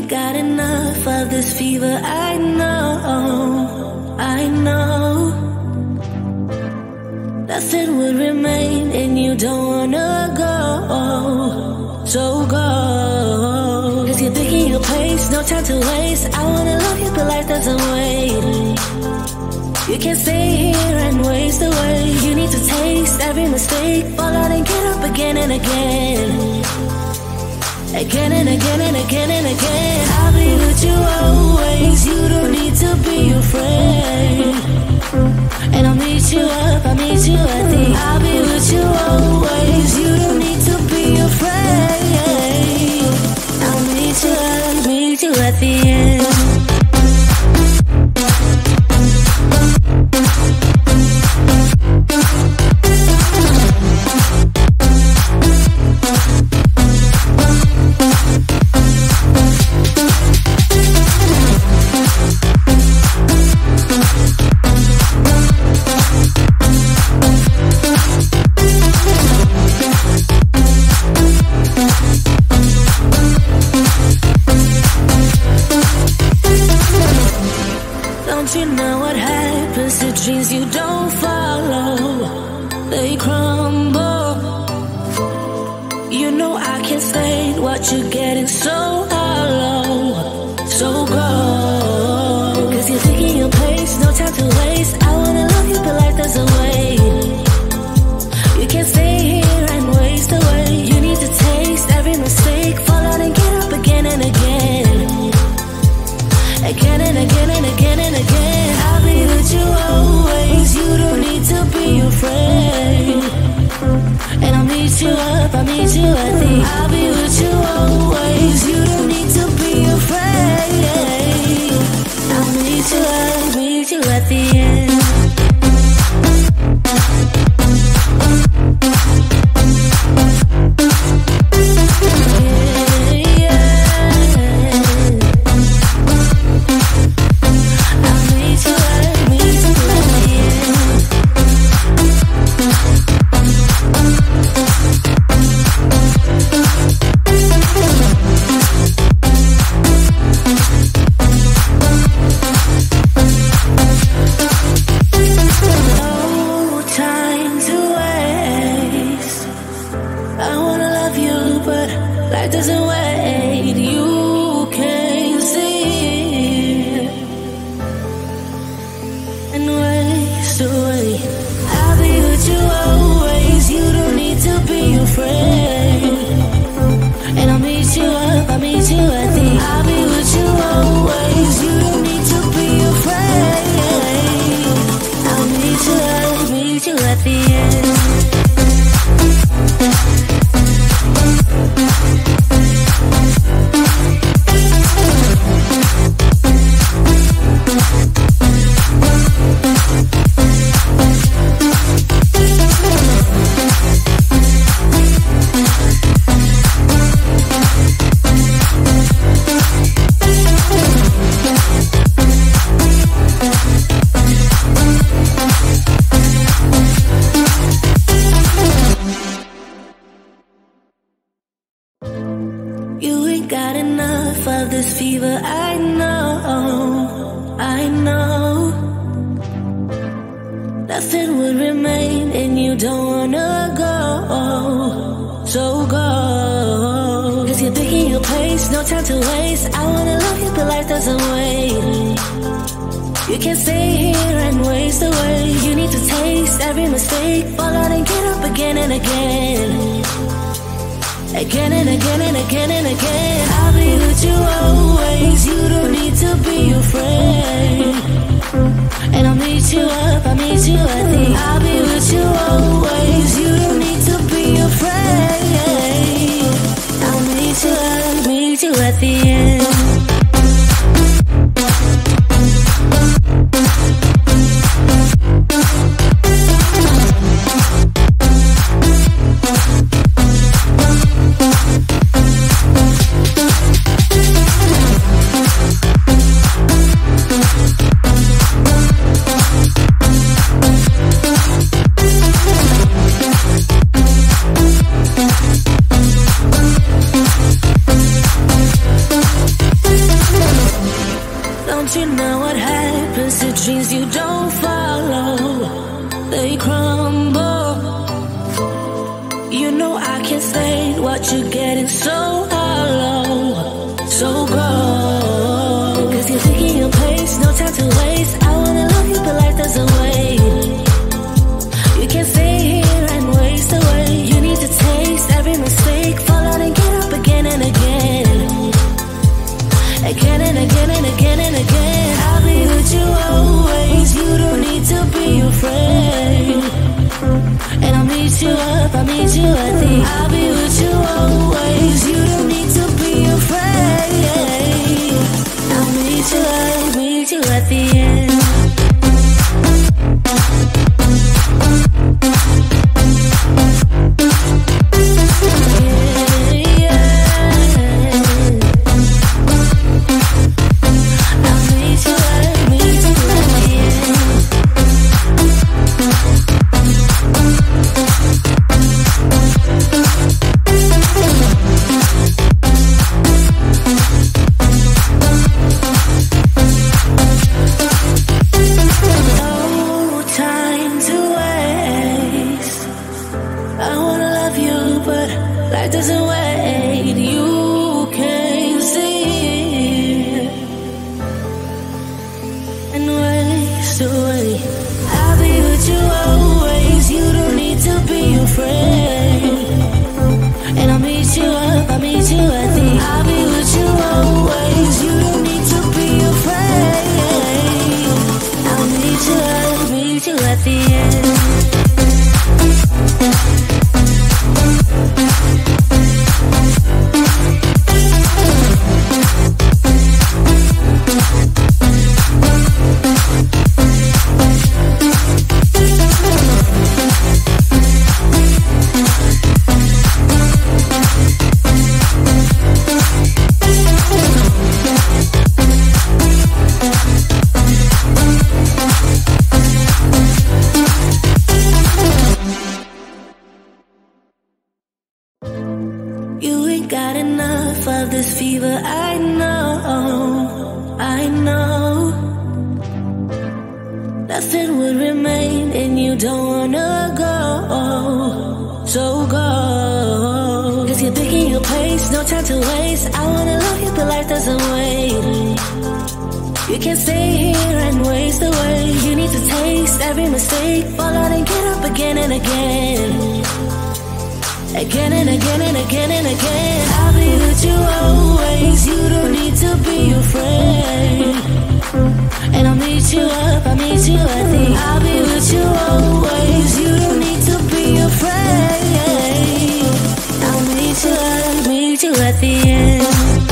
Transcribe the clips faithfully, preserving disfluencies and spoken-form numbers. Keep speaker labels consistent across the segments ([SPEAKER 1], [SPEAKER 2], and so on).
[SPEAKER 1] got enough of this fever. I know, I know. Nothing would remain and you don't wanna go. So go. Cause you're thinking your place, no time to waste. I wanna love you but life doesn't wait. You can't stay here and waste away. You need to taste every mistake, fall out and get up again and again. Again and again and again and again. I'll be with you always. You don't need to be afraid. And I'll meet you up, I'll meet you at the end. I'll be with you always. You don't need to be afraid. I'll meet you up, meet you at the end. Don't you know what happens to dreams you don't follow? They crumble. You know I can't stand what you're getting so hollow. So go. Cause you're taking your place, no time to waste. I wanna love you but life doesn't wait. You can't stay here and waste away. You need to taste every mistake, fall out and get up again and again. Again and again and again and again. I'll be with you always. You don't need to be afraid. And I'll meet you up, I'll meet you at the end. I'll be with you always. You don't need to be afraid. I'll meet you up, meet you at the end. of this fever, I know, I know. Nothing would remain and you don't wanna go, so go. Cause you're picking your place, no time to waste. I wanna love you but life doesn't wait. You can't stay here and waste away. You need to taste every mistake, fall out and get up again and again. Again and again and again and again. I'll be with you always, you don't need to be afraid. And I'll meet you up, I'll meet you at the end. I'll be with you always, you don't need to be afraid. I'll meet you up, meet you at the end.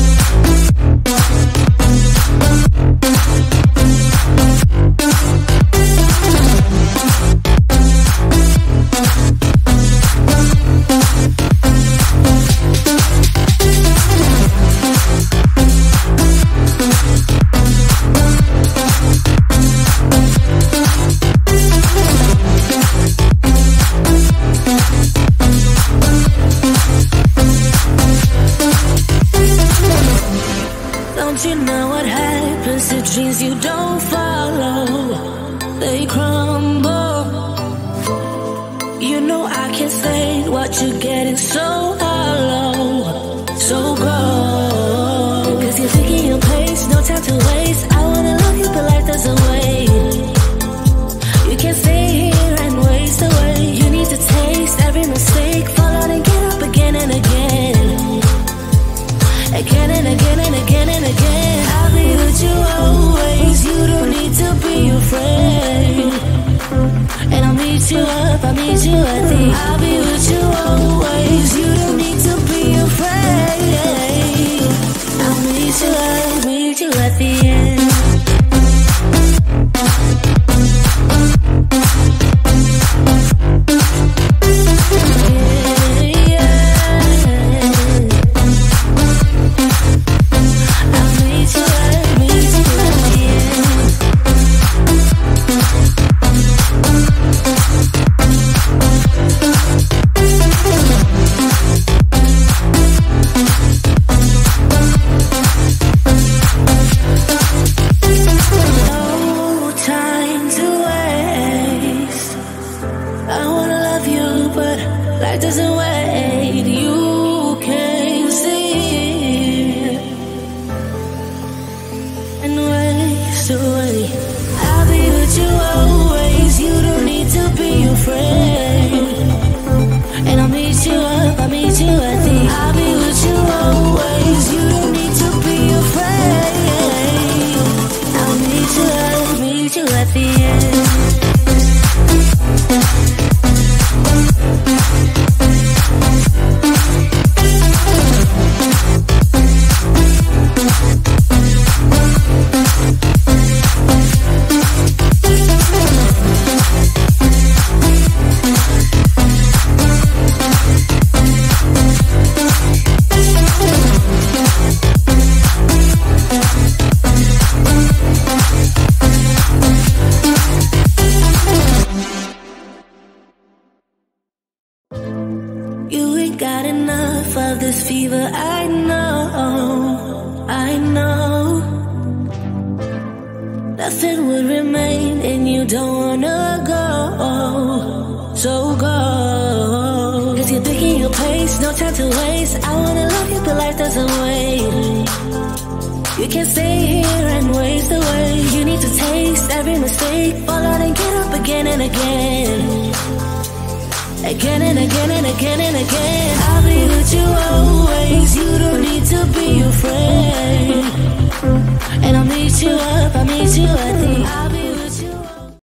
[SPEAKER 1] Don't you know what happens to dreams you don't follow? They crumble. You know I can't say what you're getting so hollow. So go. Cause you're taking your place, no time to waste. I wanna love you but life doesn't wait. You can't stay here and waste away. You need to taste every mistake, fall out and get up again and again. Again and again and again and again. I'll be with you always, you don't need to be afraid. And I'll meet you up, I'll meet you at the end. I'll be with you always, you don't need to be afraid. I'll meet you up, meet you at the end. Again and again and again and again. I'll be with you always, you don't need to be afraid. And I'll meet you up, I'll meet you at the end.